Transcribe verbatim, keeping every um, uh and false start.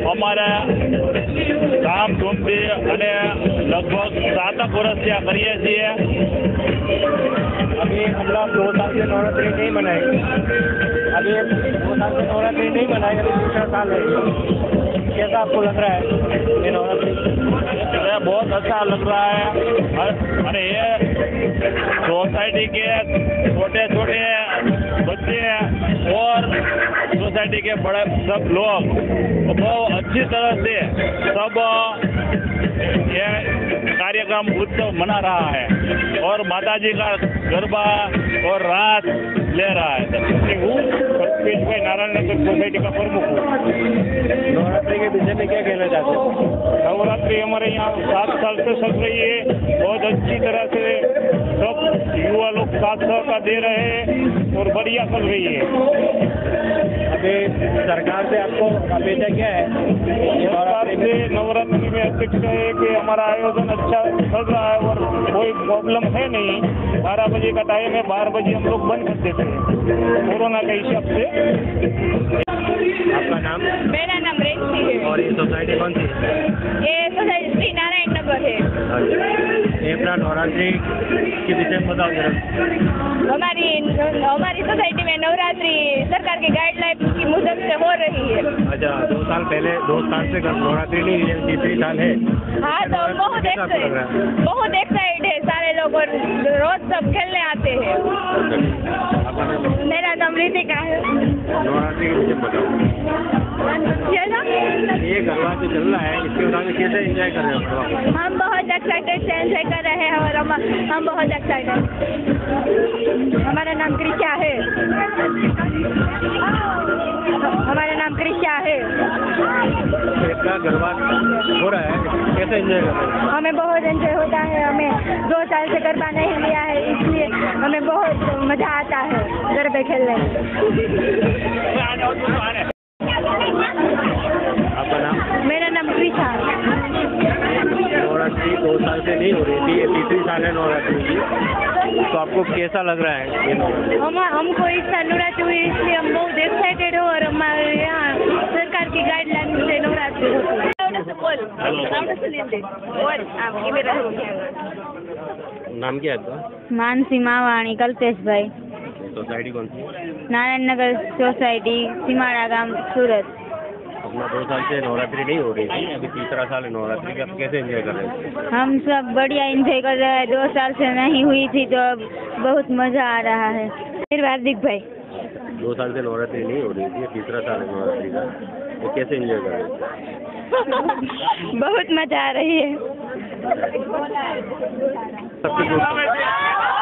અમારા ધામધૂમથી અને લગભગ સાતક વર્ષથી આ કરીએ છીએ। अभी मतलब दो साल से नवरात्रि नहीं मनाई, अभी दो साल से नवरात्रि नहीं मनाई, अभी दूसरा साल है। कैसा आपको लग रहा है ये नवरात्रि? ये बहुत अच्छा लग रहा है। अरे ये सोसाइटी के छोटे छोटे बच्चे और सोसाइटी के बड़े सब लोग बहुत अच्छी तरह से सब ये कार्यक्रम उत्सव मना रहा है और माताजी का गरबा और रात ले रहा है। भाई नारायण नगर सोसाइटी का प्रमुख हूँ। नवरात्रि के विषय में क्या कहना चाहते हो? नवरात्रि हमारे यहाँ सात साल से चल रही है, बहुत अच्छी तरह से सब युवा लोग साथ सहकार दे रहे हैं और बढ़िया चल रही है। अभी सरकार से आपको अपेक्षा क्या है? सरकार से नवरात्रि में अपेक्षा है कि हमारा आयोजन अच्छा चल रहा है और कोई प्रॉब्लम है नहीं। बारह बजे का टाइम है, बारह बजे हम लोग बंद कर देते हैं कोरोना के हिसाब से। आपका नाम? मेरा नाम रेखी है। और ये सोसाइटी कौन सी है? ये सोसाइटी श्री नारायण नगर है। ये अपना नवरात्रि के विषय में बताओ जरा। हमारी हमारी सोसाइटी में नवरात्रि सरकार की गाइडलाइन की मुजब से हो रही है। अच्छा, दो साल पहले दो साल से नवरात्रि नहीं, ये तीसरी साल है। हाँ, तो बहुत एक्साइटेड बहुत एक्साइटेड है सारे लोग और रोज सब खेलने आते हैं। मेरा नाम रितिका है। नवरात्रि के विषय में बताओ। ये ना ये गरबा जो चल रहा है, इसके बारे में कैसे एंजॉय कर रहे हो? हम बहुत एक्साइटेड से एंजॉय कर रहे हैं और हम हम बहुत एक्साइटेड। हमारा नाम कृष्या है। हमारा नाम कृष्या है। इतना गरबा हो रहा है, कैसे एंजॉय कर रहे हो? हमें बहुत एंजॉय होता है। हमें दो साल से गरबा नहीं लिया है, इसलिए हमें बहुत मजा आता है गरबे खेलने में। आपका नाम? मेरा नाम कृष्या है। नवरात्रि दो साल से नहीं हो रही थी, ये तीसरी साल है नवरात्रि की, तो आपको कैसा लग रहा है ये नवरात्रि? हम हमको इस साल नवरात्रि हुई, इसलिए हम बहुत एक्साइटेड हो और हमारे यहाँ सरकार की गाइडलाइन से नवरात्रि होती है। नाम क्या है आपका? मानसी मावाणी कल्पेश भाई। सोसाइटी कौन सी? नारायण नगर सोसाइटी सिमाड़ा गांव सूरत। अपना दो साल से नवरात्रि नहीं हो रही थी, अभी तीसरा साल है नवरात्रि का, आप कैसे एंजॉय कर रहे हैं? हम सब बढ़िया एंजॉय कर रहे हैं। दो साल से नहीं हुई थी तो अब बहुत मजा आ रहा है। फिर हार्दिक भाई, दो साल से नवरात्रि नहीं हो रही थी, तीसरा साल है नवरात्रि का, तो कैसे एंजॉय कर रहे हैं? बहुत मजा आ रही है। सब कुछ